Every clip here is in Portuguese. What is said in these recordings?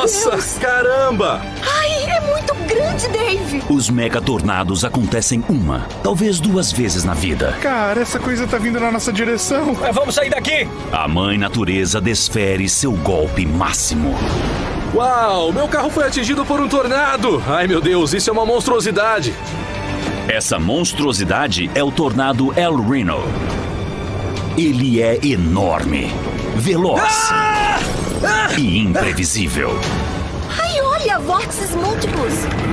Nossa, Deus! caramba! Ai, é muito grande, Dave! Os megatornados acontecem uma, talvez duas vezes na vida. Cara, essa coisa tá vindo na nossa direção. Vamos sair daqui! A mãe natureza desfere seu golpe máximo. Uau, meu carro foi atingido por um tornado! Ai, meu Deus, isso é uma monstruosidade! Essa monstruosidade é o tornado El Reno. Ele é enorme, veloz e imprevisível. Ai, olha, vórtices múltiplos!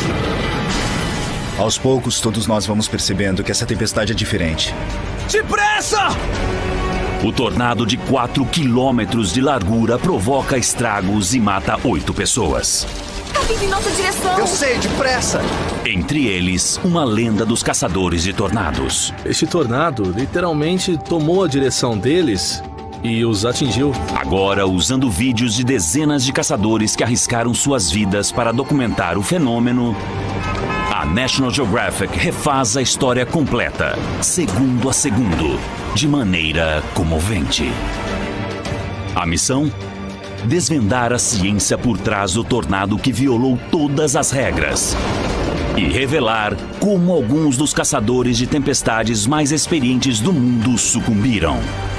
Aos poucos, todos nós vamos percebendo que essa tempestade é diferente. Depressa! O tornado de 4 quilômetros de largura provoca estragos e mata 8 pessoas. Tá vindo em nossa direção! Eu sei, depressa! Entre eles, uma lenda dos caçadores de tornados. Este tornado literalmente tomou a direção deles e os atingiu. Agora, usando vídeos de dezenas de caçadores que arriscaram suas vidas para documentar o fenômeno, a National Geographic refaz a história completa, segundo a segundo, de maneira comovente. A missão? Desvendar a ciência por trás do tornado que violou todas as regras e revelar como alguns dos caçadores de tempestades mais experientes do mundo sucumbiram.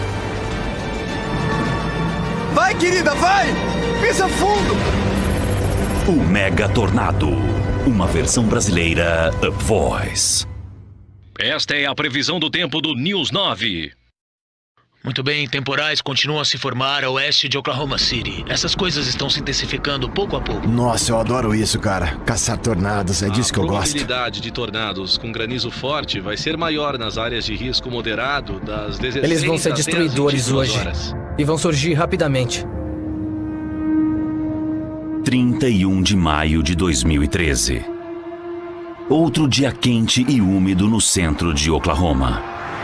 Vai, querida, vai! Pisa fundo! O Mega Tornado, uma versão brasileira Up Voice. Esta é a previsão do tempo do News 9. Muito bem, temporais continuam a se formar a oeste de Oklahoma City. Essas coisas estão se intensificando pouco a pouco. Nossa, eu adoro isso, cara. Caçar tornados, é disso que eu gosto. A probabilidade de tornados com granizo forte vai ser maior nas áreas de risco moderado das 16 Eles vão ser às destruidores 22 hoje. horas. E vão surgir rapidamente. 31 de maio de 2013. Outro dia quente e úmido no centro de Oklahoma.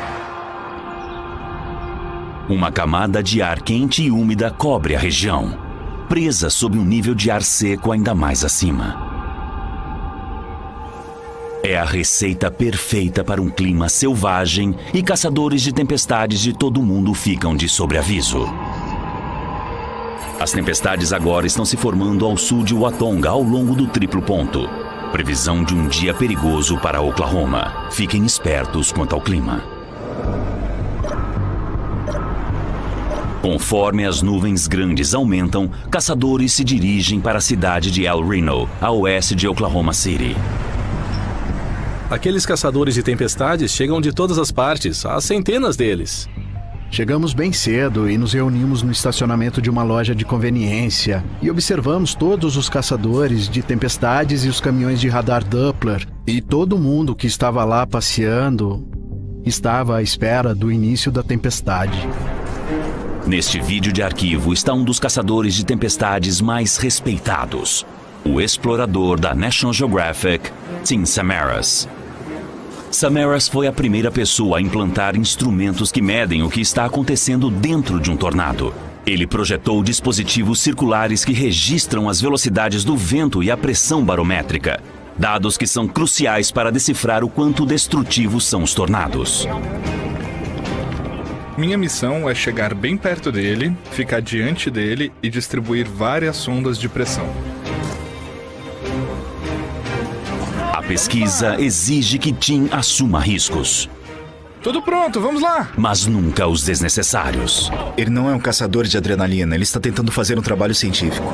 Uma camada de ar quente e úmida cobre a região, presa sob um nível de ar seco ainda mais acima. É a receita perfeita para um clima selvagem e caçadores de tempestades de todo o mundo ficam de sobreaviso. As tempestades agora estão se formando ao sul de Watonga ao longo do triplo ponto. Previsão de um dia perigoso para Oklahoma. Fiquem espertos quanto ao clima. Conforme as nuvens grandes aumentam, caçadores se dirigem para a cidade de El Reno, a oeste de Oklahoma City. Aqueles caçadores de tempestades chegam de todas as partes, há centenas deles. Chegamos bem cedo e nos reunimos no estacionamento de uma loja de conveniência e observamos todos os caçadores de tempestades e os caminhões de radar Doppler. E todo mundo que estava lá passeando estava à espera do início da tempestade. Neste vídeo de arquivo está um dos caçadores de tempestades mais respeitados, o explorador da National Geographic, Tim Samaras. Samaras foi a primeira pessoa a implantar instrumentos que medem o que está acontecendo dentro de um tornado. Ele projetou dispositivos circulares que registram as velocidades do vento e a pressão barométrica, dados que são cruciais para decifrar o quanto destrutivos são os tornados. Minha missão é chegar bem perto dele, ficar diante dele e distribuir várias sondas de pressão. A pesquisa exige que Tim assuma riscos. Tudo pronto, vamos lá! Mas nunca os desnecessários. Ele não é um caçador de adrenalina, ele está tentando fazer um trabalho científico.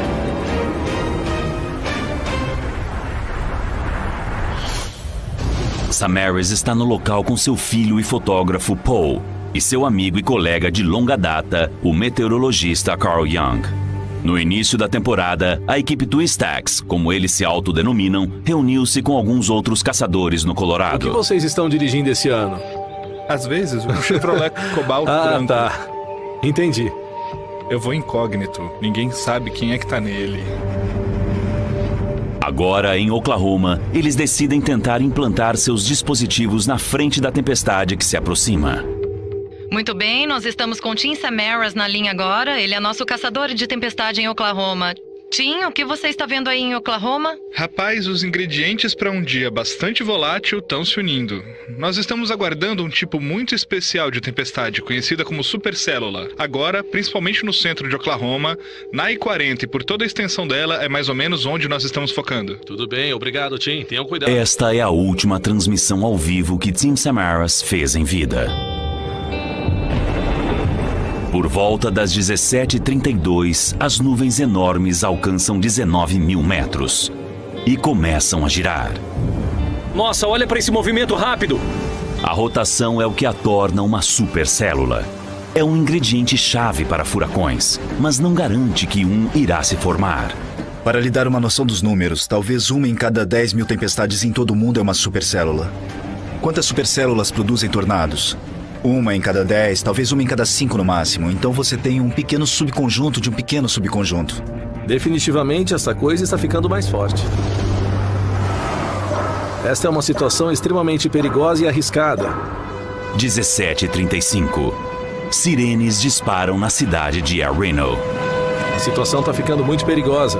Samaras está no local com seu filho e fotógrafo Paul e seu amigo e colega de longa data, o meteorologista Carl Young. No início da temporada, a equipe Twistax, como eles se autodenominam, reuniu-se com alguns outros caçadores no Colorado. O que vocês estão dirigindo esse ano? Às vezes, um Chevrolet Cobalt branco. Tá. Entendi. Eu vou incógnito, ninguém sabe quem é que tá nele. Agora, em Oklahoma, eles decidem tentar implantar seus dispositivos na frente da tempestade que se aproxima. Muito bem, nós estamos com Tim Samaras na linha agora. Ele é nosso caçador de tempestade em Oklahoma. Tim, o que você está vendo aí em Oklahoma? Rapaz, os ingredientes para um dia bastante volátil estão se unindo. Nós estamos aguardando um tipo muito especial de tempestade, conhecida como supercélula. Agora, principalmente no centro de Oklahoma, na I-40 e por toda a extensão dela, é mais ou menos onde nós estamos focando. Tudo bem, obrigado, Tim. Tenham cuidado. Esta é a última transmissão ao vivo que Tim Samaras fez em vida. Por volta das 17h32, as nuvens enormes alcançam 19 mil metros e começam a girar. Nossa, olha para esse movimento rápido! A rotação é o que a torna uma supercélula. É um ingrediente chave para furacões, mas não garante que um irá se formar. Para lhe dar uma noção dos números, talvez uma em cada 10 mil tempestades em todo o mundo é uma supercélula. Quantas supercélulas produzem tornados? Uma em cada 10, talvez uma em cada 5 no máximo. Então você tem um pequeno subconjunto de um pequeno subconjunto. Definitivamente essa coisa está ficando mais forte. Esta é uma situação extremamente perigosa e arriscada. 17h35. Sirenes disparam na cidade de El Reno. A situação está ficando muito perigosa.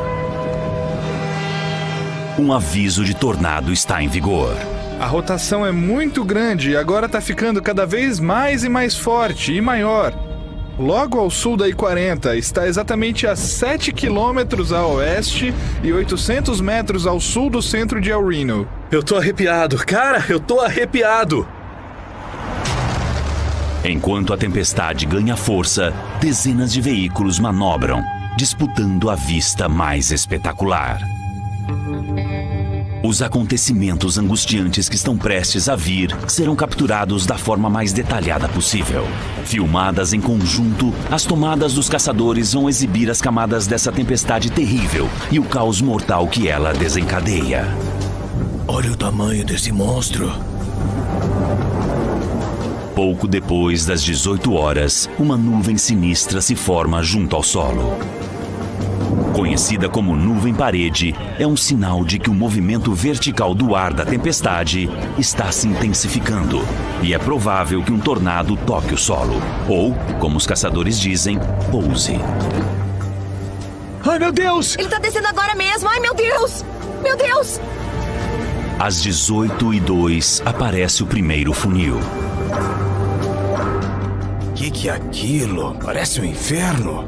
Um aviso de tornado está em vigor. A rotação é muito grande e agora está ficando cada vez mais e mais forte e maior. Logo ao sul da I-40, está exatamente a 7 quilômetros a oeste e 800 metros ao sul do centro de El Reno. Eu tô arrepiado, cara, eu tô arrepiado. Enquanto a tempestade ganha força, dezenas de veículos manobram, disputando a vista mais espetacular. Os acontecimentos angustiantes que estão prestes a vir serão capturados da forma mais detalhada possível. Filmadas em conjunto, as tomadas dos caçadores vão exibir as camadas dessa tempestade terrível e o caos mortal que ela desencadeia. Olha o tamanho desse monstro. Pouco depois das 18 horas, uma nuvem sinistra se forma junto ao solo. Conhecida como nuvem-parede, é um sinal de que o movimento vertical do ar da tempestade está se intensificando e é provável que um tornado toque o solo, ou, como os caçadores dizem, pouse. Ai, meu Deus! Ele tá descendo agora mesmo! Ai, meu Deus! Meu Deus! Às 18h02, aparece o primeiro funil. Que é aquilo? Parece um inferno.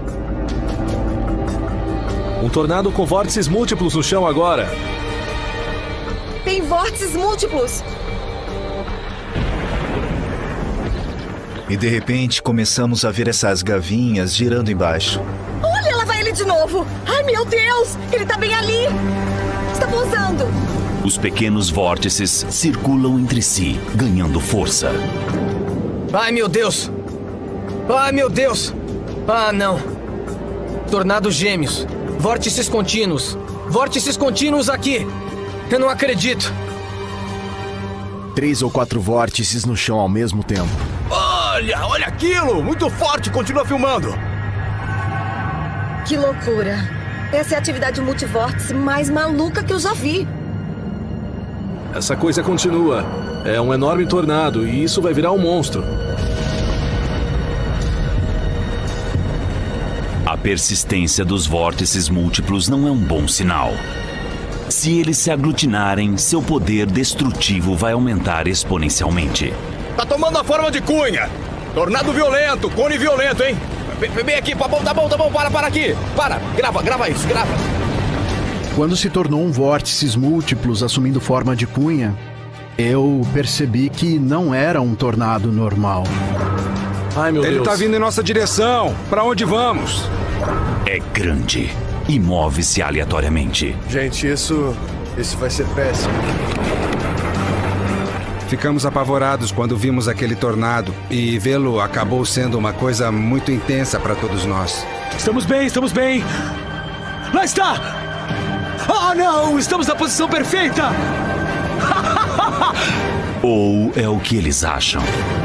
Um tornado com vórtices múltiplos no chão agora. Tem vórtices múltiplos! E de repente começamos a ver essas gavinhas girando embaixo. Olha, lá vai ele de novo! Ai, meu Deus! Ele tá bem ali! Está pousando! Os pequenos vórtices circulam entre si, ganhando força. Ai, meu Deus! Ai, meu Deus! Ah, não! Tornados gêmeos. Vórtices contínuos. Vórtices contínuos aqui! Eu não acredito! 3 ou 4 vórtices no chão ao mesmo tempo. Olha aquilo! Muito forte! Continua filmando! Que loucura! Essa é a atividade multivórtice mais maluca que eu já vi. Essa coisa continua. É um enorme tornado e isso vai virar um monstro. A persistência dos vórtices múltiplos não é um bom sinal. Se eles se aglutinarem, seu poder destrutivo vai aumentar exponencialmente. Tá tomando a forma de cunha! Tornado violento, cone violento, hein? Vem aqui, tá bom, para aqui! Para, grava isso, grava! Quando se tornou um vórtices múltiplos assumindo forma de cunha, eu percebi que não era um tornado normal. Ai, meu Deus. Ele tá vindo em nossa direção. Pra onde vamos? É grande e move-se aleatoriamente. Gente, isso vai ser péssimo. Ficamos apavorados quando vimos aquele tornado e vê-lo acabou sendo uma coisa muito intensa para todos nós. Estamos bem! Lá está! Ah, não! Estamos na posição perfeita! Ou é o que eles acham.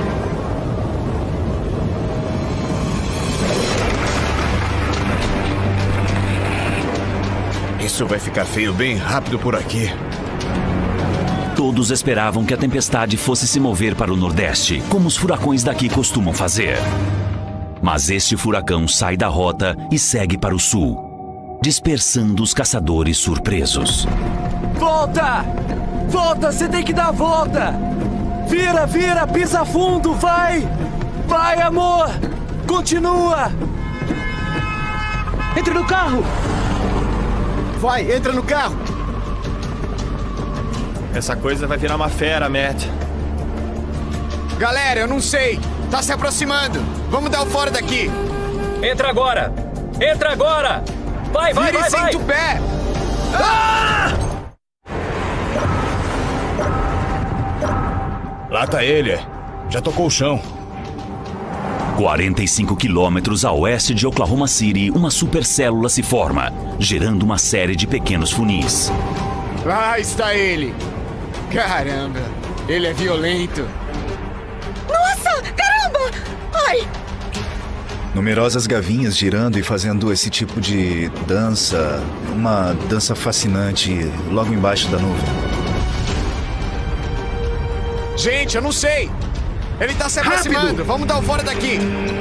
Isso vai ficar feio bem rápido por aqui. Todos esperavam que a tempestade fosse se mover para o nordeste, como os furacões daqui costumam fazer. Mas este furacão sai da rota e segue para o sul. dispersando os caçadores surpresos. Volta! Volta, você tem que dar a volta! Vira, vira, pisa fundo, vai! Vai, amor! Continua! Entra no carro! Vai, entra no carro! Essa coisa vai virar uma fera, Matt. Galera, eu não sei. Tá se aproximando. Vamos dar o fora daqui. Entra agora! Entra agora! Vai, vai, vai, vai! Senta o pé! Ah! Lá tá ele. Já tocou o chão. 45 quilômetros a oeste de Oklahoma City, uma supercélula se forma, gerando uma série de pequenos funis. Lá está ele. Caramba, ele é violento. Nossa, caramba! Ai! Numerosas gavinhas girando e fazendo esse tipo de dança, uma dança fascinante logo embaixo da nuvem. Gente, eu não sei. Ele tá se aproximando. Rápido. Vamos dar o fora daqui.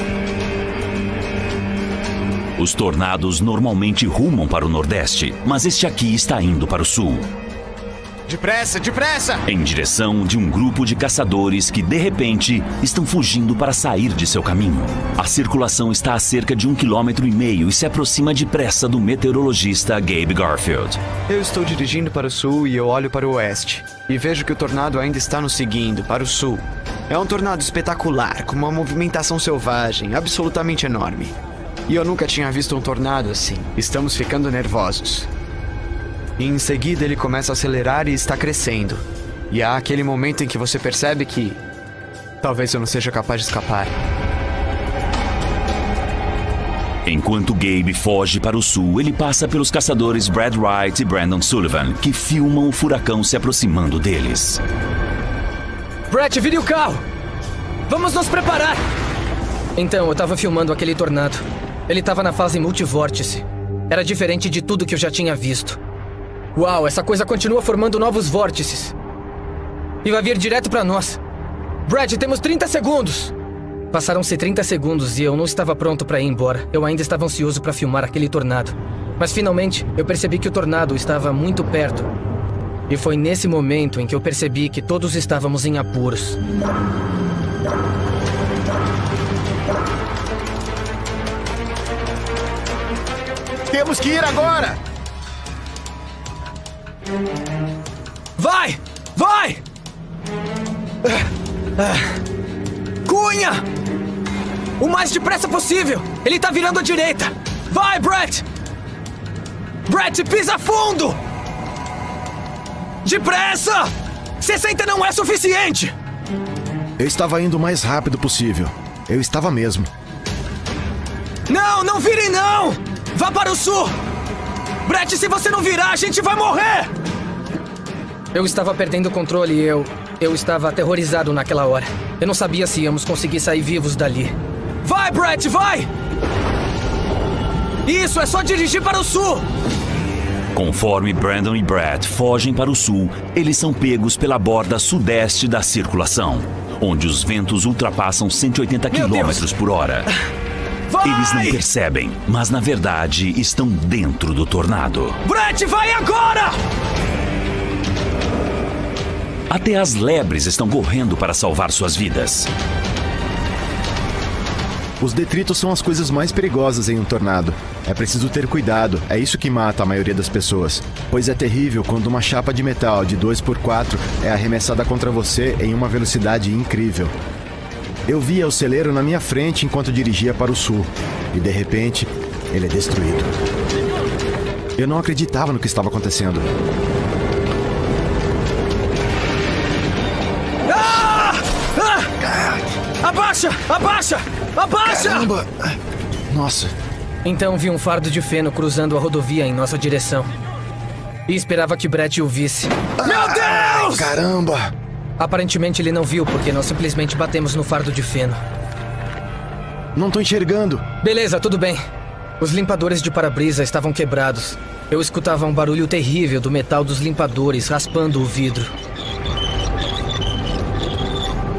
Os tornados normalmente rumam para o nordeste, mas este aqui está indo para o sul. Depressa, depressa! Em direção de um grupo de caçadores que, de repente, estão fugindo para sair de seu caminho. A circulação está a cerca de 1,5 km e se aproxima depressa do meteorologista Gabe Garfield. Eu estou dirigindo para o sul e eu olho para o oeste. E vejo que o tornado ainda está nos seguindo, para o sul. É um tornado espetacular, com uma movimentação selvagem, absolutamente enorme. E eu nunca tinha visto um tornado assim. Estamos ficando nervosos. E em seguida ele começa a acelerar e está crescendo. E há aquele momento em que você percebe que talvez eu não seja capaz de escapar. Enquanto Gabe foge para o sul, ele passa pelos caçadores Brad Wright e Brandon Sullivan, que filmam o furacão se aproximando deles. Brett, vire o carro! Vamos nos preparar! Então, eu tava filmando aquele tornado. Ele tava na fase multivórtice. Era diferente de tudo que eu já tinha visto. Uau, essa coisa continua formando novos vórtices. E vai vir direto pra nós. Brad, temos 30 segundos! Passaram-se 30 segundos e eu não estava pronto pra ir embora. Eu ainda estava ansioso pra filmar aquele tornado. Mas finalmente, eu percebi que o tornado estava muito perto. E foi nesse momento em que eu percebi que todos estávamos em apuros. Temos que ir agora! Vai! Vai! Cunha! O mais depressa possível! Ele tá virando à direita! Vai, Brett! Brett, pisa fundo! Depressa! 60 não é suficiente! Eu estava indo o mais rápido possível. Eu estava mesmo. Não, não vire não! Vá para o sul! Brett, se você não virar, a gente vai morrer! Eu estava perdendo o controle e eu estava aterrorizado naquela hora. Eu não sabia se íamos conseguir sair vivos dali. Vai, Brett, vai! Isso, é só dirigir para o sul! Conforme Brandon e Brad fogem para o sul, eles são pegos pela borda sudeste da circulação, onde os ventos ultrapassam 180 km por hora. Vai! Eles não percebem, mas na verdade estão dentro do tornado. Brett, vai agora! Até as lebres estão correndo para salvar suas vidas. Os detritos são as coisas mais perigosas em um tornado. É preciso ter cuidado, é isso que mata a maioria das pessoas. Pois é terrível quando uma chapa de metal de 2x4 é arremessada contra você em uma velocidade incrível. Eu via o celeiro na minha frente enquanto dirigia para o sul. E de repente, ele é destruído. Eu não acreditava no que estava acontecendo. Abaixa! Abaixa! Abaixa! Caramba! Nossa. Então vi um fardo de feno cruzando a rodovia em nossa direção. E esperava que Brett o visse. Meu Deus! Caramba! Aparentemente ele não viu, porque nós simplesmente batemos no fardo de feno. Não tô enxergando. Beleza, tudo bem. Os limpadores de para-brisa estavam quebrados. Eu escutava um barulho terrível do metal dos limpadores raspando o vidro.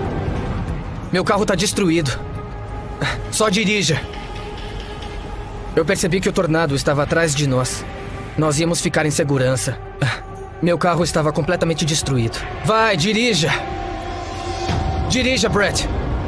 Meu carro tá destruído. Só dirija. Eu percebi que o tornado estava atrás de nós. Nós íamos ficar em segurança. Meu carro estava completamente destruído. Vai, dirija! Dirija, Brett!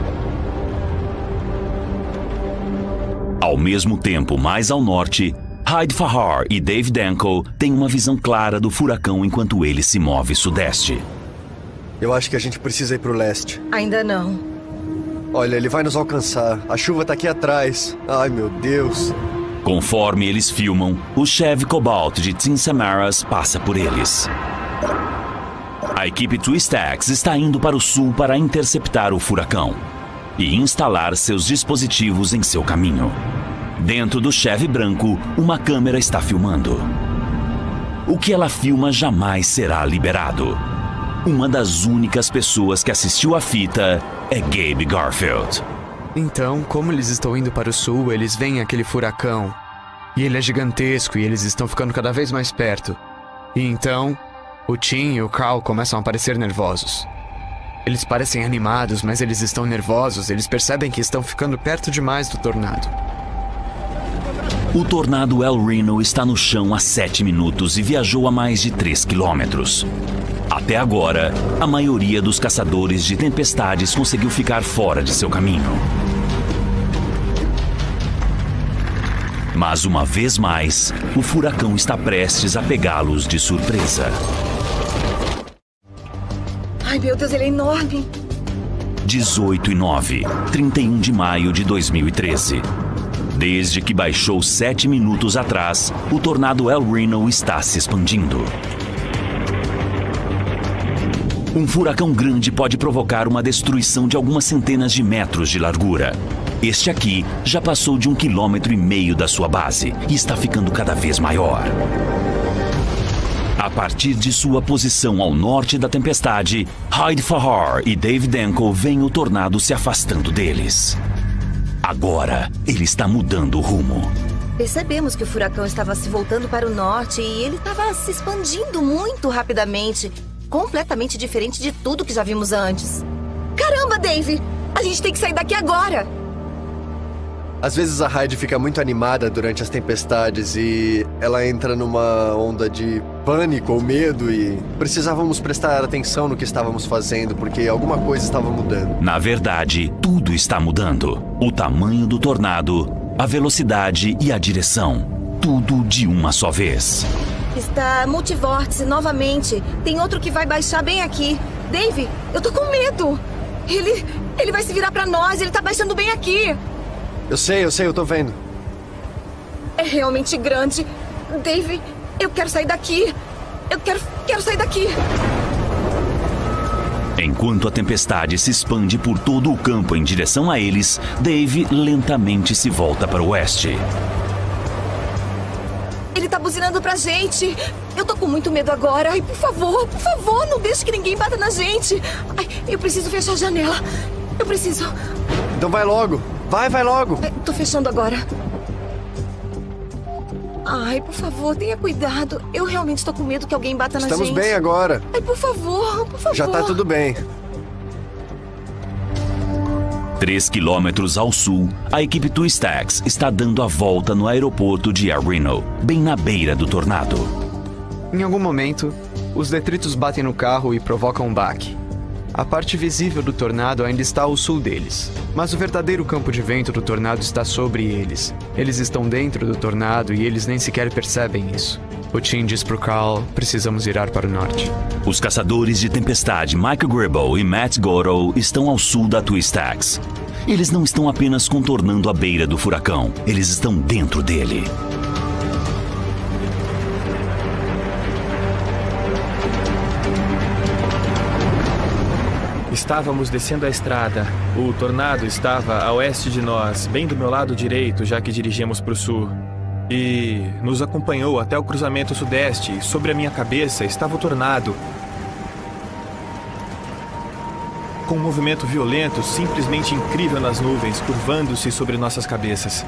Ao mesmo tempo, mais ao norte, Hyde Fahar e Dave Danko têm uma visão clara do furacão enquanto ele se move sudeste. Eu acho que a gente precisa ir pro leste. Ainda não. Olha, ele vai nos alcançar. A chuva tá aqui atrás. Ai, meu Deus. Conforme eles filmam, o Chevy Cobalt de Tim Samaras passa por eles. A equipe Twistax está indo para o sul para interceptar o furacão e instalar seus dispositivos em seu caminho. Dentro do Chevy branco, uma câmera está filmando. O que ela filma jamais será liberado. Uma das únicas pessoas que assistiu à fita é Gabe Garfield. Então, como eles estão indo para o sul, eles veem aquele furacão. E ele é gigantesco e eles estão ficando cada vez mais perto. E então, o Tim e o Carl começam a parecer nervosos. Eles parecem animados, mas eles estão nervosos. Eles percebem que estão ficando perto demais do tornado. O tornado El Reno está no chão há 7 minutos e viajou a mais de 3 quilômetros. Até agora, a maioria dos caçadores de tempestades conseguiu ficar fora de seu caminho. Mas uma vez mais, o furacão está prestes a pegá-los de surpresa. Ai, meu Deus, ele é enorme. 18:09, 31 de maio de 2013. Desde que baixou 7 minutos atrás, o tornado El Reno está se expandindo. Um furacão grande pode provocar uma destruição de algumas centenas de metros de largura. Este aqui já passou de 1,5 km da sua base e está ficando cada vez maior. A partir de sua posição ao norte da tempestade, Hyde Fahar e Dave Danko veem o tornado se afastando deles. Agora, ele está mudando o rumo. Percebemos que o furacão estava se voltando para o norte e ele estava se expandindo muito rapidamente. Completamente diferente de tudo que já vimos antes. Caramba, Dave! A gente tem que sair daqui agora! Às vezes a Hyde fica muito animada durante as tempestades e ela entra numa onda de pânico ou medo e precisávamos prestar atenção no que estávamos fazendo porque alguma coisa estava mudando. Na verdade, tudo está mudando. O tamanho do tornado, a velocidade e a direção. Tudo de uma só vez. Está multivórtice novamente. Tem outro que vai baixar bem aqui. Dave, eu tô com medo. Ele vai se virar pra nós. Ele tá baixando bem aqui. Eu sei, eu tô vendo. É realmente grande. Dave, eu quero sair daqui. Eu quero sair daqui. Enquanto a tempestade se expande por todo o campo em direção a eles, Dave lentamente se volta para o oeste. Ele tá buzinando pra gente. Eu tô com muito medo agora. Ai, por favor, não deixe que ninguém bata na gente. Ai, eu preciso fechar a janela. Eu preciso. Então vai logo. Vai logo. Tô fechando agora. Ai, por favor, tenha cuidado. Eu realmente tô com medo que alguém bata na gente. Estamos bem agora. Ai, por favor. Já tá tudo bem. 3 quilômetros ao sul, a equipe Twistax está dando a volta no aeroporto de El Reno, bem na beira do tornado. Em algum momento, os detritos batem no carro e provocam um baque. A parte visível do tornado ainda está ao sul deles, mas o verdadeiro campo de vento do tornado está sobre eles. Eles estão dentro do tornado e eles nem sequer percebem isso. O Tim diz pro Carl, precisamos virar para o norte. Os caçadores de tempestade Mike Gribble e Matt Goro estão ao sul da Twistax. Eles não estão apenas contornando a beira do furacão, eles estão dentro dele. Estávamos descendo a estrada. O tornado estava a oeste de nós, bem do meu lado direito, já que dirigíamos para o sul. E nos acompanhou até o cruzamento sudeste. E sobre a minha cabeça estava o tornado. Com um movimento violento, simplesmente incrível nas nuvens, curvando-se sobre nossas cabeças.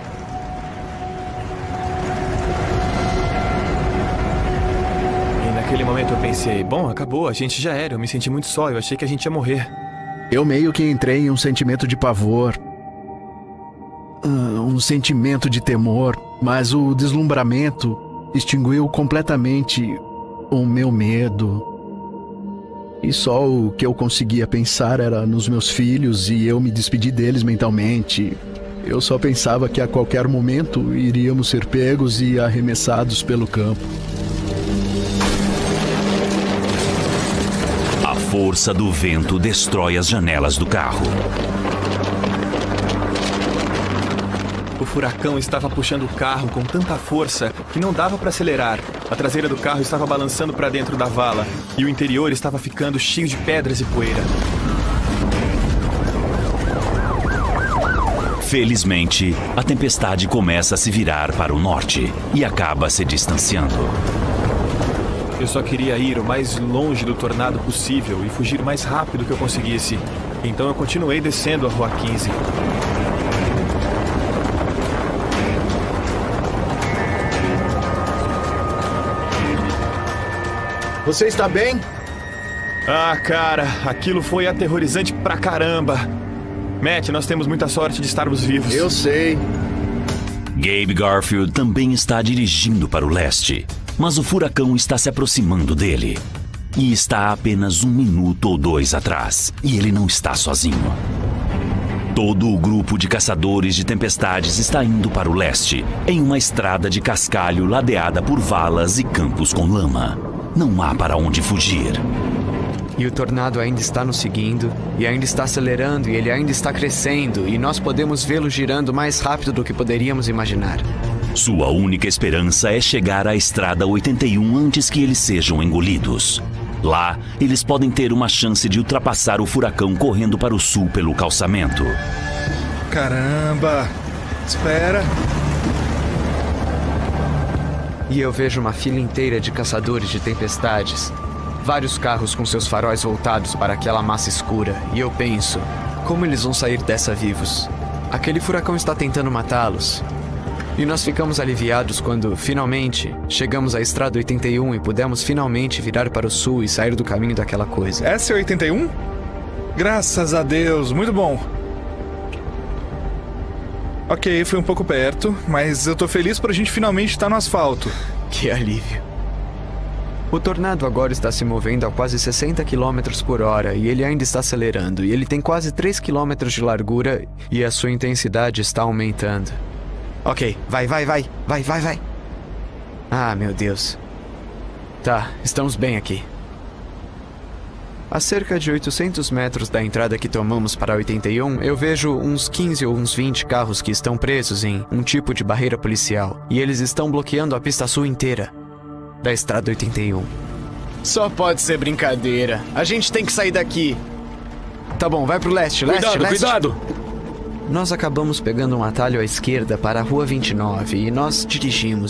E naquele momento eu pensei, bom, acabou, a gente já era. Eu me senti muito só, eu achei que a gente ia morrer. Eu meio que entrei em um sentimento de pavor. Um sentimento de temor. Mas o deslumbramento extinguiu completamente o meu medo. E só o que eu conseguia pensar era nos meus filhos e eu me despedi deles mentalmente. Eu só pensava que a qualquer momento iríamos ser pegos e arremessados pelo campo. A força do vento destrói as janelas do carro. O furacão estava puxando o carro com tanta força que não dava para acelerar. A traseira do carro estava balançando para dentro da vala e o interior estava ficando cheio de pedras e poeira. Felizmente, a tempestade começa a se virar para o norte e acaba se distanciando. Eu só queria ir o mais longe do tornado possível e fugir o mais rápido que eu conseguisse. Então eu continuei descendo a Rua 15. Você está bem? Ah, cara, aquilo foi aterrorizante pra caramba. Matt, nós temos muita sorte de estarmos vivos. Eu sei. Gabe Garfield também está dirigindo para o leste, mas o furacão está se aproximando dele. E está a apenas 1 minuto ou 2 atrás, e ele não está sozinho. Todo o grupo de caçadores de tempestades está indo para o leste, em uma estrada de cascalho ladeada por valas e campos com lama. Não há para onde fugir. E o tornado ainda está nos seguindo, e ainda está acelerando, e ele ainda está crescendo, e nós podemos vê-lo girando mais rápido do que poderíamos imaginar. Sua única esperança é chegar à Estrada 81 antes que eles sejam engolidos. Lá, eles podem ter uma chance de ultrapassar o furacão correndo para o sul pelo calçamento. Caramba! Espera! E eu vejo uma fila inteira de caçadores de tempestades. Vários carros com seus faróis voltados para aquela massa escura. E eu penso, como eles vão sair dessa vivos? Aquele furacão está tentando matá-los. E nós ficamos aliviados quando, finalmente, chegamos à Estrada 81 e pudemos finalmente virar para o sul e sair do caminho daquela coisa. Essa é 81? Graças a Deus, muito bom. Ok, foi um pouco perto, mas eu tô feliz por a gente finalmente estar no asfalto. Que alívio. O tornado agora está se movendo a quase 60 km por hora e ele ainda está acelerando. E ele tem quase 3 km de largura e a sua intensidade está aumentando. Ok, vai. Ah, meu Deus. Tá, estamos bem aqui. A cerca de 800 metros da entrada que tomamos para 81, eu vejo uns 15 ou uns 20 carros que estão presos em um tipo de barreira policial. E eles estão bloqueando a pista sul inteira da Estrada 81. Só pode ser brincadeira. A gente tem que sair daqui. Tá bom, vai pro leste. Cuidado! Nós acabamos pegando um atalho à esquerda para a Rua 29 e nós dirigimos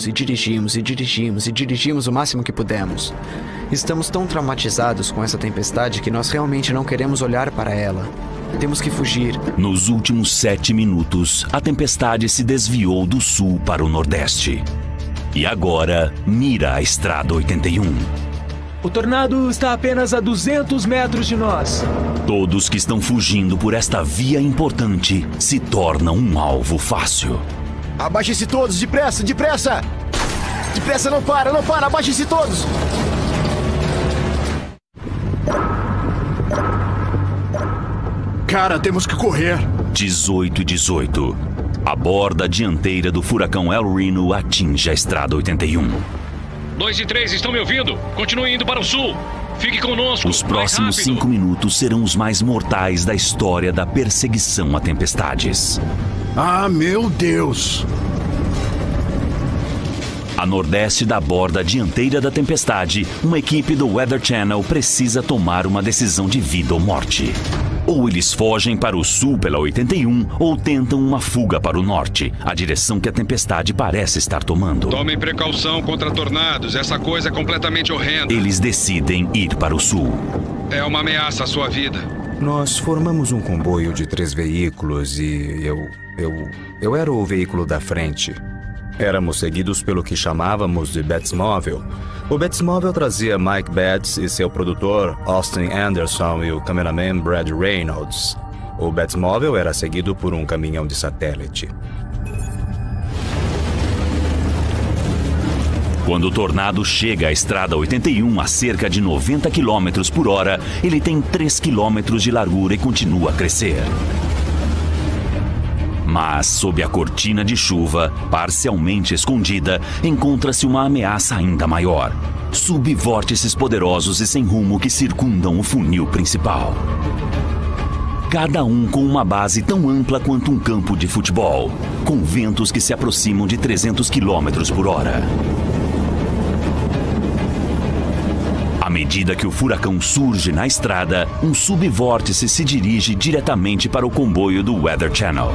o máximo que pudemos. Estamos tão traumatizados com essa tempestade que nós realmente não queremos olhar para ela. Temos que fugir. Nos últimos 7 minutos, a tempestade se desviou do sul para o nordeste. E agora mira a Estrada 81. O tornado está apenas a 200 metros de nós. Todos que estão fugindo por esta via importante se tornam um alvo fácil. Abaixem-se todos, depressa! Depressa, não para, abaixem-se todos! Cara, temos que correr. 18. A borda dianteira do furacão El Reno atinge a Estrada 81. 2 e 3, estão me ouvindo? Continue indo para o sul. Fique conosco. Os próximos 5 minutos serão os mais mortais da história da perseguição a tempestades. Ah, meu Deus! A nordeste da borda dianteira da tempestade, uma equipe do Weather Channel precisa tomar uma decisão de vida ou morte. Ou eles fogem para o sul pela 81, ou tentam uma fuga para o norte, a direção que a tempestade parece estar tomando. Tomem precaução contra tornados, essa coisa é completamente horrenda. Eles decidem ir para o sul. É uma ameaça à sua vida. Nós formamos um comboio de 3 veículos e eu era o veículo da frente. Éramos seguidos pelo que chamávamos de Batmobile. O Batmobile trazia Mike Betts e seu produtor Austin Anderson e o cameraman Brad Reynolds. O Batmobile era seguido por um caminhão de satélite. Quando o tornado chega à estrada 81 a cerca de 90 km por hora, ele tem 3 km de largura e continua a crescer. Mas, sob a cortina de chuva, parcialmente escondida, encontra-se uma ameaça ainda maior. Subvórtices poderosos e sem rumo que circundam o funil principal. Cada um com uma base tão ampla quanto um campo de futebol, com ventos que se aproximam de 300 km por hora. À medida que o furacão surge na estrada, um subvórtice se dirige diretamente para o comboio do Weather Channel.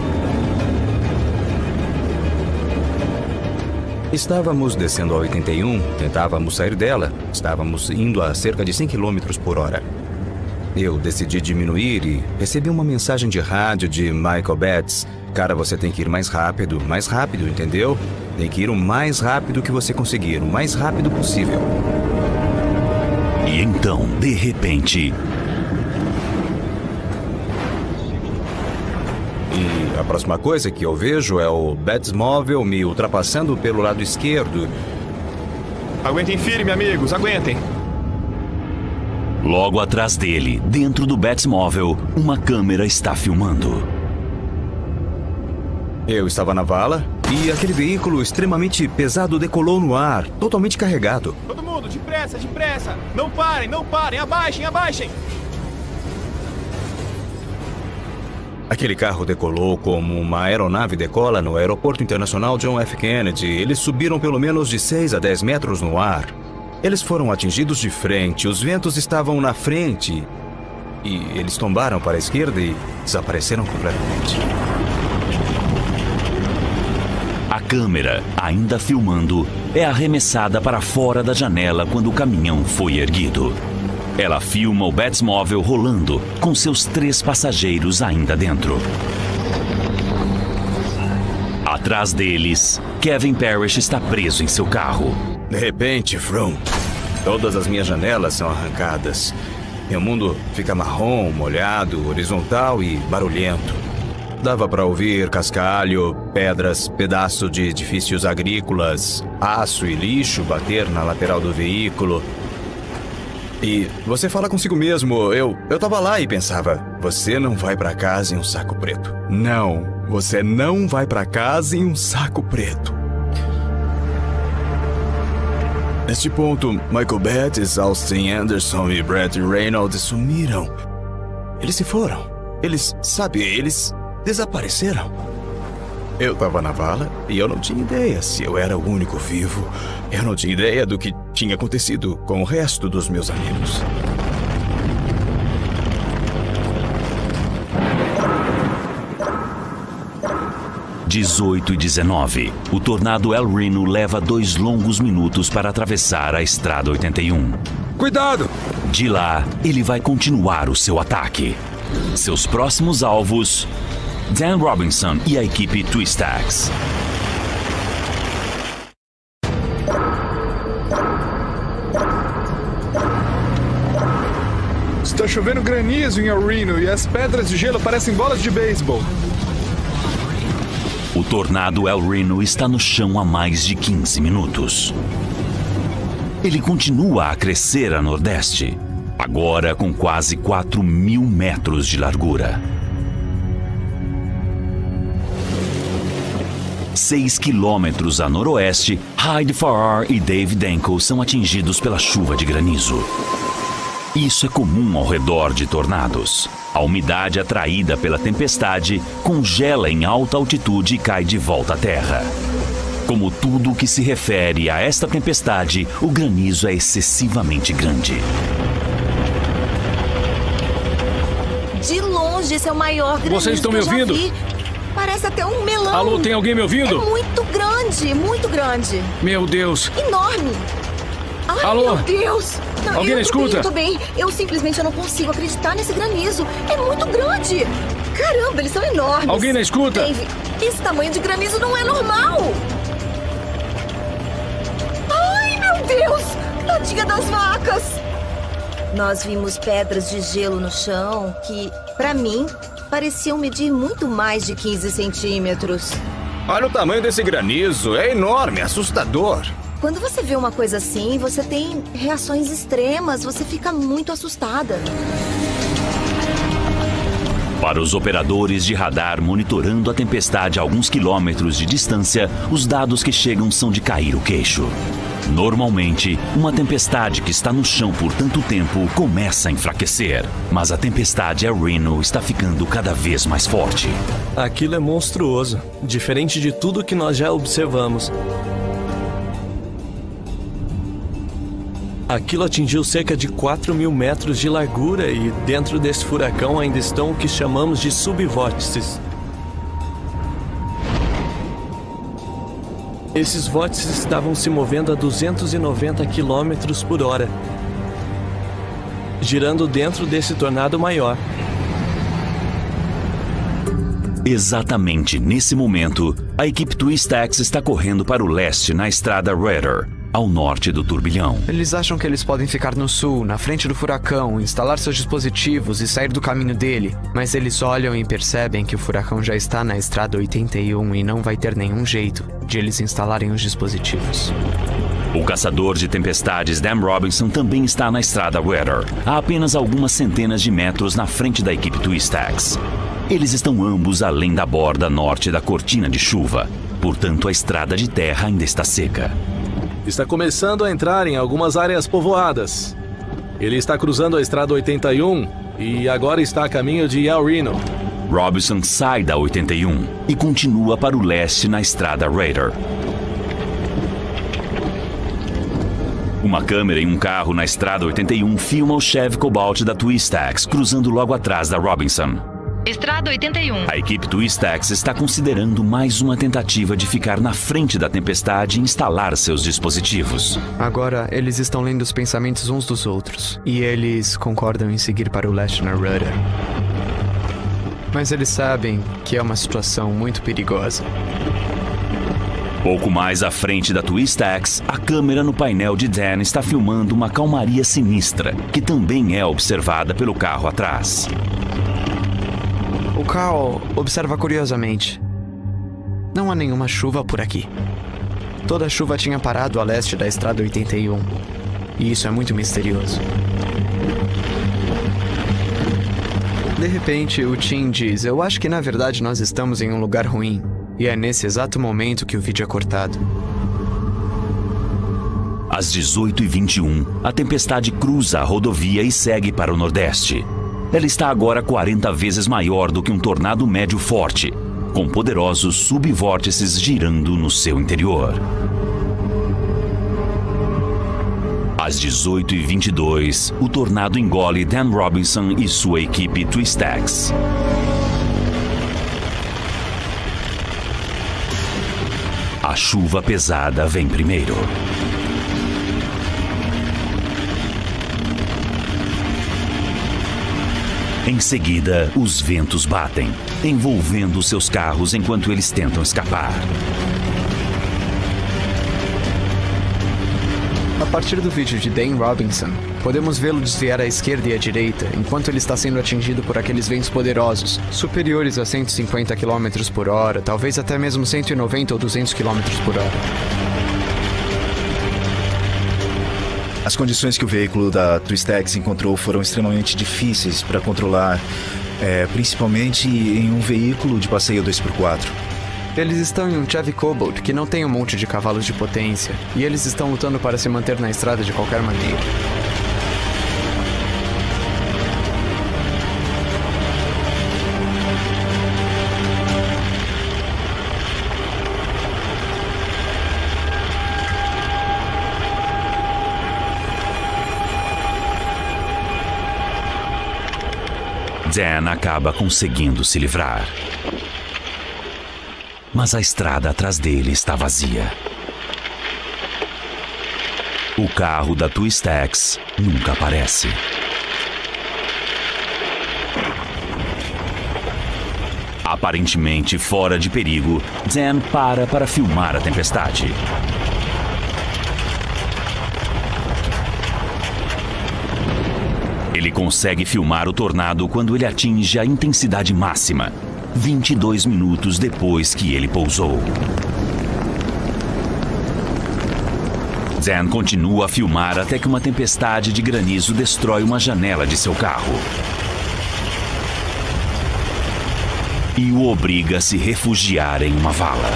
Estávamos descendo a 81, tentávamos sair dela. Estávamos indo a cerca de 100 km por hora. Eu decidi diminuir e recebi uma mensagem de rádio de Michael Betts. Cara, você tem que ir mais rápido, entendeu? Tem que ir o mais rápido que você conseguir, o mais rápido possível. E então, de repente... E a próxima coisa que eu vejo é o Batmóvel me ultrapassando pelo lado esquerdo. Aguentem firme, amigos, aguentem. Logo atrás dele, dentro do Batmóvel, uma câmera está filmando. Eu estava na vala e aquele veículo extremamente pesado decolou no ar, totalmente carregado. Todo mundo, depressa, depressa! Não parem, abaixem, abaixem! Aquele carro decolou como uma aeronave decola no Aeroporto Internacional John F. Kennedy. Eles subiram pelo menos de 6 a 10 metros no ar. Eles foram atingidos de frente, os ventos estavam na frente e eles tombaram para a esquerda e desapareceram completamente. A câmera, ainda filmando, é arremessada para fora da janela quando o caminhão foi erguido. Ela filma o Batmóvel rolando, com seus 3 passageiros ainda dentro. Atrás deles, Kevin Parrish está preso em seu carro. De repente, From, todas as minhas janelas são arrancadas. Meu mundo fica marrom, molhado, horizontal e barulhento. Dava para ouvir cascalho, pedras, pedaço de edifícios agrícolas, aço e lixo bater na lateral do veículo. E você fala consigo mesmo, eu tava lá e pensava, você não vai para casa em um saco preto. Não, você não vai para casa em um saco preto. Neste ponto, Michael Betts, Austin Anderson e Brett Reynolds sumiram. Eles se foram. Eles desapareceram. Eu tava na vala e eu não tinha ideia se eu era o único vivo. Eu não tinha ideia do que tinha acontecido com o resto dos meus amigos. Às 18h19, o tornado El Reno leva 2 longos minutos para atravessar a estrada 81. Cuidado! De lá, ele vai continuar o seu ataque. Seus próximos alvos... Dan Robinson e a equipe Twistax. Está chovendo granizo em El Reno e as pedras de gelo parecem bolas de beisebol. O tornado El Reno está no chão há mais de 15 minutos. Ele continua a crescer a nordeste, agora com quase 4.000 metros de largura. 6 quilômetros a noroeste, Hyde Farrar e Dave Danko são atingidos pela chuva de granizo. Isso é comum ao redor de tornados. A umidade atraída pela tempestade congela em alta altitude e cai de volta à terra. Como tudo o que se refere a esta tempestade, o granizo é excessivamente grande. De longe, esse é o maior granizo. Vocês estão me ouvindo? Parece até um melão. Alô, tem alguém me ouvindo? É muito grande, muito grande. Meu Deus. Enorme. Ai, alô? Meu Deus. Não, alguém escuta? Eu tô bem. Eu simplesmente não consigo acreditar nesse granizo. É muito grande. Caramba, eles são enormes. Alguém na escuta? Dave, esse tamanho de granizo não é normal. Ai, meu Deus. Tadinha das vacas. Nós vimos pedras de gelo no chão que, pra mim, pareciam medir muito mais de 15 centímetros. Olha o tamanho desse granizo, é enorme, assustador. quando você vê uma coisa assim, você tem reações extremas, você fica muito assustada. Para os operadores de radar monitorando a tempestade a alguns quilômetros de distância, os dados que chegam são de cair o queixo. Normalmente, uma tempestade que está no chão por tanto tempo começa a enfraquecer. Mas a tempestade El Reno está ficando cada vez mais forte. Aquilo é monstruoso, diferente de tudo que nós já observamos. Aquilo atingiu cerca de 4.000 metros de largura e dentro desse furacão ainda estão o que chamamos de subvórtices. Esses vórtices estavam se movendo a 290 km por hora, girando dentro desse tornado maior. Exatamente nesse momento, a equipe Twistax está correndo para o leste na estrada Rudder, ao norte do turbilhão. Eles acham que eles podem ficar no sul, na frente do furacão, instalar seus dispositivos e sair do caminho dele. Mas eles olham e percebem que o furacão já está na estrada 81 e não vai ter nenhum jeito de eles instalarem os dispositivos. O caçador de tempestades Dan Robinson também está na estrada Weather, a apenas algumas centenas de metros na frente da equipe Twistax. Eles estão ambos além da borda norte da cortina de chuva, portanto a estrada de terra ainda está seca. Está começando a entrar em algumas áreas povoadas. Ele está cruzando a estrada 81 e agora está a caminho de El Reno. Robinson sai da 81 e continua para o leste na estrada Raider. Uma câmera em um carro na estrada 81 filma o Chevy Cobalt da Twistax cruzando logo atrás da Robinson. Estrada 81. A equipe Twistax está considerando mais uma tentativa de ficar na frente da tempestade e instalar seus dispositivos. Agora, eles estão lendo os pensamentos uns dos outros. E eles concordam em seguir para o leste na Rudder. Mas eles sabem que é uma situação muito perigosa. Pouco mais à frente da Twistax, a câmera no painel de Dan está filmando uma calmaria sinistra, que também é observada pelo carro atrás. O Carl observa curiosamente. Não há nenhuma chuva por aqui. Toda a chuva tinha parado a leste da estrada 81. E isso é muito misterioso. De repente, o Tim diz: eu acho que na verdade nós estamos em um lugar ruim. E é nesse exato momento que o vídeo é cortado. Às 18h21, a tempestade cruza a rodovia e segue para o nordeste. Ela está agora 40 vezes maior do que um tornado médio forte, com poderosos subvórtices girando no seu interior. Às 18h22, o tornado engole Dan Robinson e sua equipe Twistax. A chuva pesada vem primeiro. Em seguida, os ventos batem, envolvendo seus carros enquanto eles tentam escapar. A partir do vídeo de Dan Robinson, podemos vê-lo desviar à esquerda e à direita, enquanto ele está sendo atingido por aqueles ventos poderosos, superiores a 150 km por hora, talvez até mesmo 190 ou 200 km por hora. As condições que o veículo da Twistax encontrou foram extremamente difíceis para controlar, principalmente em um veículo de passeio 2x4. Eles estão em um Chevy Cobalt que não tem um monte de cavalos de potência, e eles estão lutando para se manter na estrada de qualquer maneira. Dan acaba conseguindo se livrar. Mas a estrada atrás dele está vazia. O carro da Twistax nunca aparece. Aparentemente fora de perigo, Dan para filmar a tempestade. Ele consegue filmar o tornado quando ele atinge a intensidade máxima, 22 minutos depois que ele pousou. Dan continua a filmar até que uma tempestade de granizo destrói uma janela de seu carro e o obriga a se refugiar em uma vala.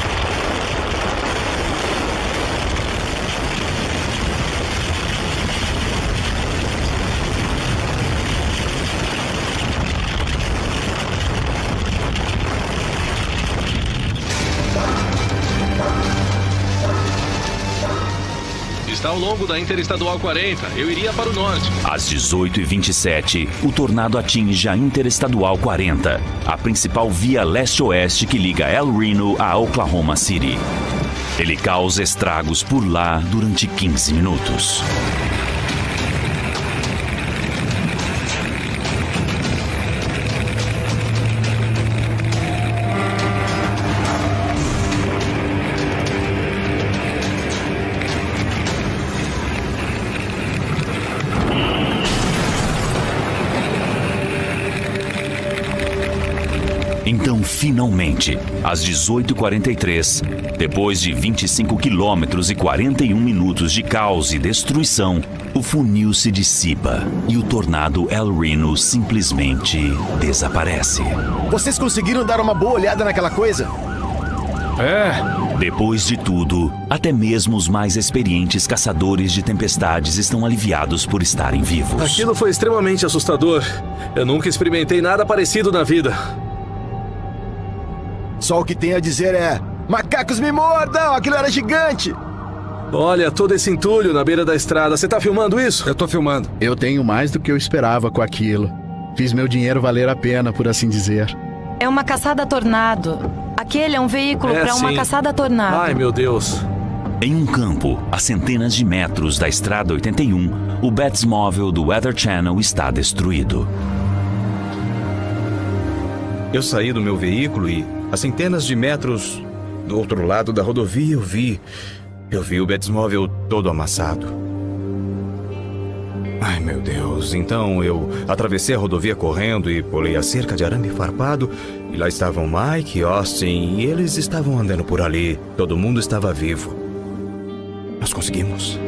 Está ao longo da Interestadual 40. Eu iria para o norte. Às 18h27, o tornado atinge a Interestadual 40, a principal via leste-oeste que liga El Reno a Oklahoma City. Ele causa estragos por lá durante 15 minutos. Então, finalmente, às 18h43, depois de 25 quilômetros e 41 minutos de caos e destruição, o funil se dissipa e o tornado El Reno simplesmente desaparece. Vocês conseguiram dar uma boa olhada naquela coisa? Depois de tudo, até mesmo os mais experientes caçadores de tempestades estão aliviados por estarem vivos. Aquilo foi extremamente assustador. Eu nunca experimentei nada parecido na vida. Só o que tem a dizer é: macacos me mordam! Aquilo era gigante! Olha, todo esse entulho na beira da estrada. Você tá filmando isso? Eu tô filmando. Eu tenho mais do que eu esperava com aquilo. Fiz meu dinheiro valer a pena, por assim dizer. É uma caçada tornado. Aquele é um veículo para uma caçada tornado. Ai, meu Deus. Em um campo, a centenas de metros da Estrada 81, o Batmóvel do Weather Channel está destruído. Eu saí do meu veículo e, a centenas de metros do outro lado da rodovia, eu vi o Batmóvel todo amassado. Ai, meu Deus. Então eu atravessei a rodovia correndo e pulei a cerca de arame farpado. E lá estavam Mike e Austin, e eles estavam andando por ali. Todo mundo estava vivo. Nós conseguimos.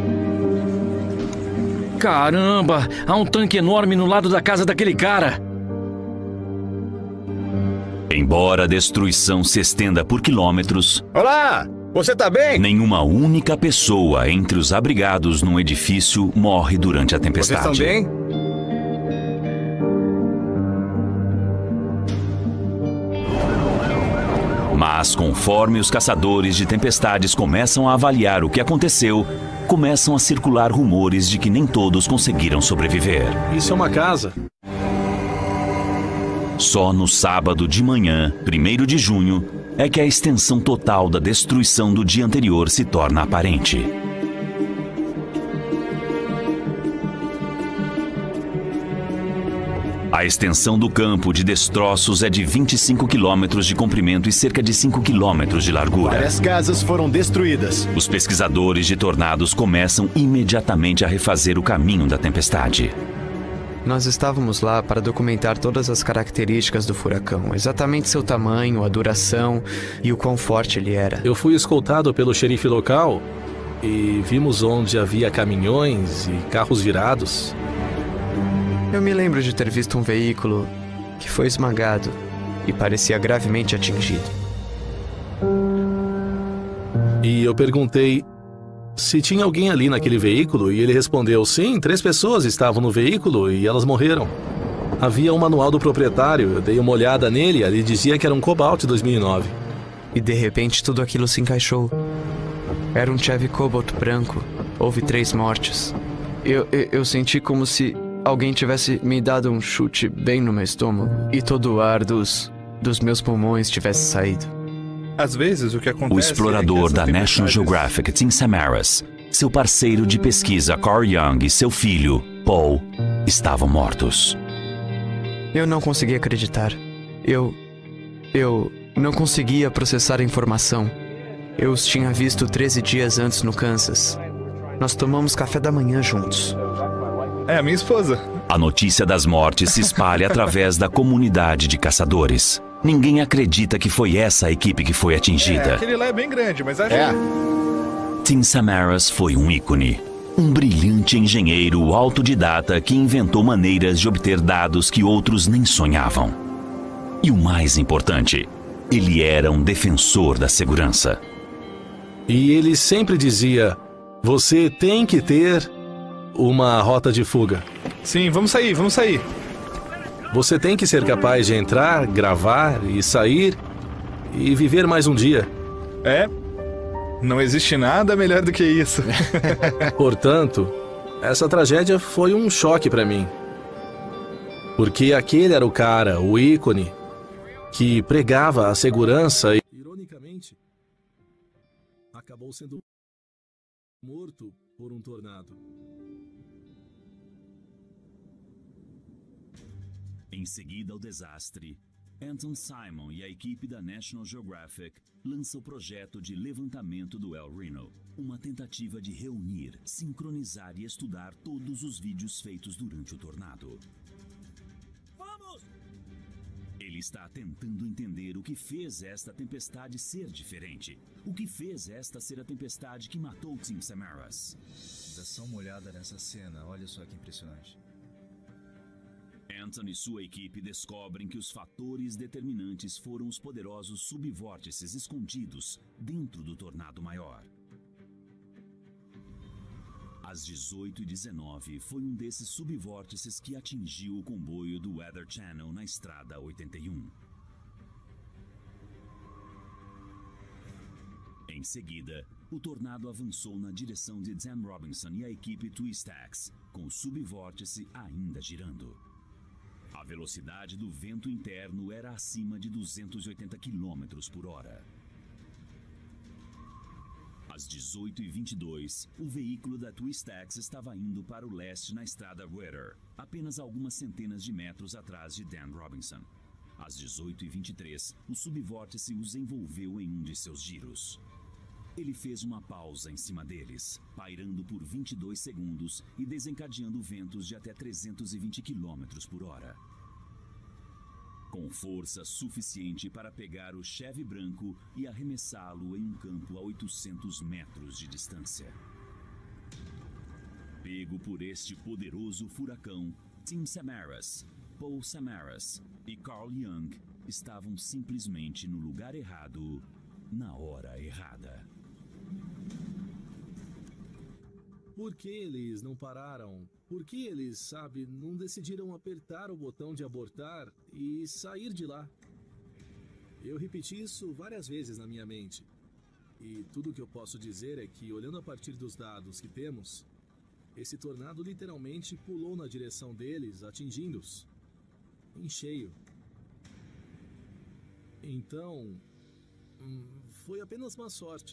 Caramba! Há um tanque enorme no lado da casa daquele cara. Embora a destruição se estenda por quilômetros... Olá! Você tá bem? Nenhuma única pessoa entre os abrigados num edifício morre durante a tempestade. Vocês estão bem? Mas conforme os caçadores de tempestades começam a avaliar o que aconteceu, começam a circular rumores de que nem todos conseguiram sobreviver. Isso é uma casa. Só no sábado de manhã, 1º de junho, é que a extensão total da destruição do dia anterior se torna aparente. A extensão do campo de destroços é de 25 quilômetros de comprimento e cerca de 5 quilômetros de largura. Várias casas foram destruídas. Os pesquisadores de tornados começam imediatamente a refazer o caminho da tempestade. Nós estávamos lá para documentar todas as características do furacão, exatamente seu tamanho, a duração e o quão forte ele era. Eu fui escoltado pelo xerife local e vimos onde havia caminhões e carros virados. Eu me lembro de ter visto um veículo que foi esmagado e parecia gravemente atingido. E eu perguntei se tinha alguém ali naquele veículo e ele respondeu: sim, 3 pessoas estavam no veículo e elas morreram. Havia um manual do proprietário, eu dei uma olhada nele e ali dizia que era um Cobalt 2009. E de repente tudo aquilo se encaixou. Era um Chevy Cobalt branco. Houve 3 mortes. Eu senti como se alguém tivesse me dado um chute bem no meu estômago e todo o ar dos meus pulmões tivesse saído. Às vezes o que acontece... O explorador da National Geographic, Tim Samaras, seu parceiro de pesquisa, Carl Young, e seu filho, Paul, estavam mortos. Eu não conseguia acreditar. Eu não conseguia processar a informação. Eu os tinha visto 13 dias antes no Kansas. Nós tomamos café da manhã juntos. É a minha esposa. A notícia das mortes se espalha através da comunidade de caçadores. Ninguém acredita que foi essa a equipe que foi atingida. Aquele lá é bem grande, mas acho que... Tim Samaras foi um ícone. Um brilhante engenheiro autodidata que inventou maneiras de obter dados que outros nem sonhavam. E o mais importante, ele era um defensor da segurança. E ele sempre dizia: você tem que ter uma rota de fuga. Sim, vamos sair, vamos sair. Você tem que ser capaz de entrar, gravar e sair e viver mais um dia. É, não existe nada melhor do que isso. Portanto, essa tragédia foi um choque para mim. Porque aquele era o cara, o ícone, que pregava a segurança e, ironicamente, acabou sendo morto por um tornado. Em seguida ao desastre, Anton Simon e a equipe da National Geographic lançam o projeto de levantamento do El Reno, uma tentativa de reunir, sincronizar e estudar todos os vídeos feitos durante o tornado. Vamos! Ele está tentando entender o que fez esta tempestade ser diferente. O que fez esta ser a tempestade que matou Tim Samaras. Dá só uma olhada nessa cena, olha só que impressionante. Anton e sua equipe descobrem que os fatores determinantes foram os poderosos subvórtices escondidos dentro do tornado maior. Às 18h19, foi um desses subvórtices que atingiu o comboio do Weather Channel na estrada 81. Em seguida, o tornado avançou na direção de Sam Robinson e a equipe Twistax, com o subvórtice ainda girando. A velocidade do vento interno era acima de 280 km por hora. Às 18h22, o veículo da Twistax estava indo para o leste na estrada Weather, apenas algumas centenas de metros atrás de Dan Robinson. Às 18h23, o subvórtice os envolveu em um de seus giros. Ele fez uma pausa em cima deles, pairando por 22 segundos e desencadeando ventos de até 320 km por hora. Com força suficiente para pegar o Chevy branco e arremessá-lo em um campo a 800 metros de distância. Pego por este poderoso furacão, Tim Samaras, Paul Samaras e Carl Young estavam simplesmente no lugar errado, na hora errada. Por que eles não pararam? Por que eles, não decidiram apertar o botão de abortar e sair de lá? Eu repeti isso várias vezes na minha mente. E tudo o que eu posso dizer é que, olhando a partir dos dados que temos, esse tornado literalmente pulou na direção deles, atingindo-os em cheio. Então, foi apenas má sorte.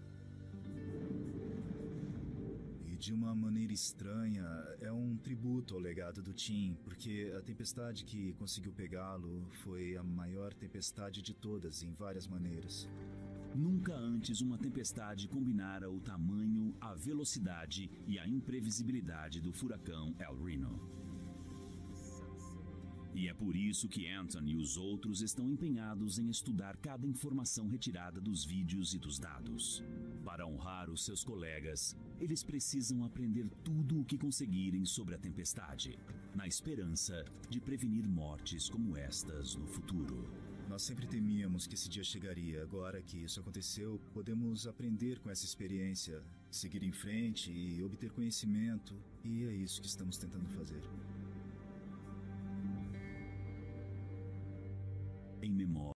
De uma maneira estranha, é um tributo ao legado do Tim, porque a tempestade que conseguiu pegá-lo foi a maior tempestade de todas, em várias maneiras. Nunca antes uma tempestade combinara o tamanho, a velocidade e a imprevisibilidade do furacão El Reno. E é por isso que Anton e os outros estão empenhados em estudar cada informação retirada dos vídeos e dos dados. Para honrar os seus colegas, eles precisam aprender tudo o que conseguirem sobre a tempestade, na esperança de prevenir mortes como estas no futuro. Nós sempre temíamos que esse dia chegaria. Agora que isso aconteceu, podemos aprender com essa experiência, seguir em frente e obter conhecimento. E é isso que estamos tentando fazer. Em memória.